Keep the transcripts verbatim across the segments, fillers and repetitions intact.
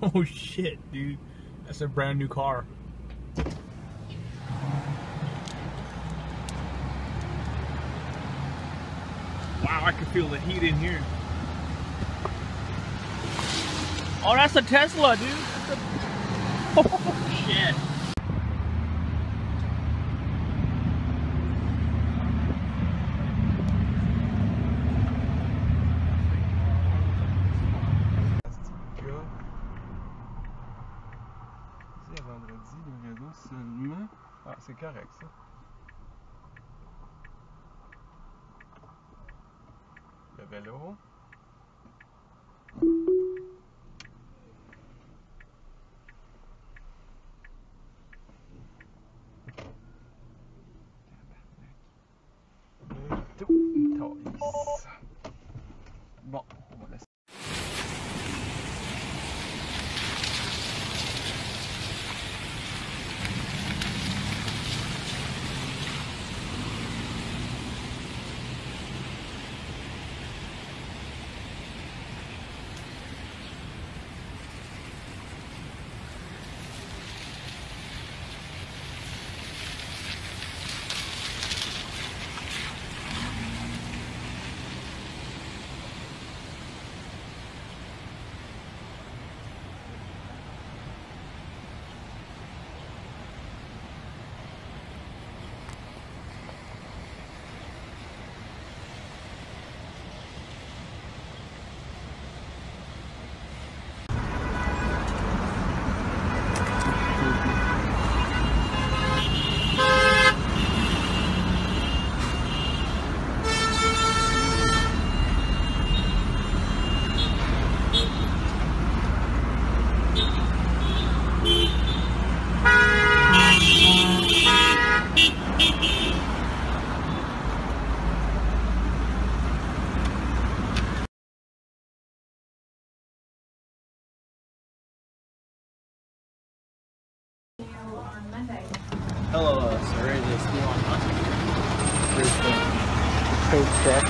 Oh shit, dude. That's a brand new car. Wow, I can feel the heat in here. Oh, that's a Tesla, dude. That's a... Oh shit. Vendredi, le réseau seulement. Ah, c'est correct ça. Le vélo. Le tout. Bon, on va laisser. Hello, uh, sir. Is this Elon Musk? Here's the tow truck.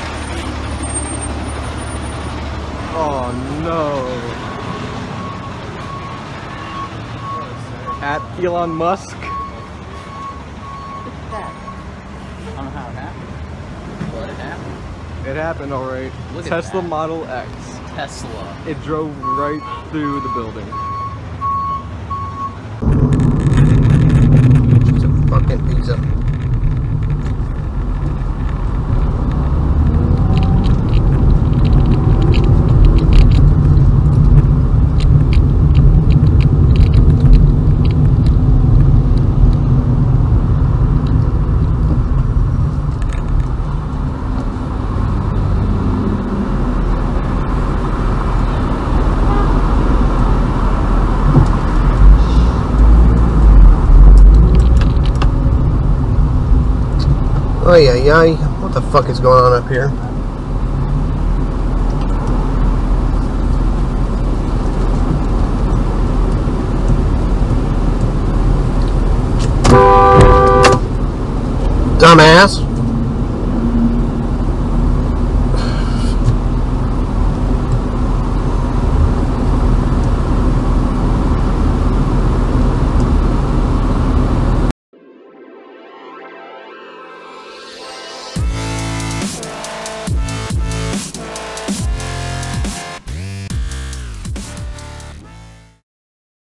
Oh no. At Elon Musk. What's that? I don't know how it happened. What it happened? It happened alright. Look at Tesla that. Model X. Tesla. It drove right through the building. It's a fucking pizza. Ay, ay, ay. What the fuck is going on up here? Dumbass.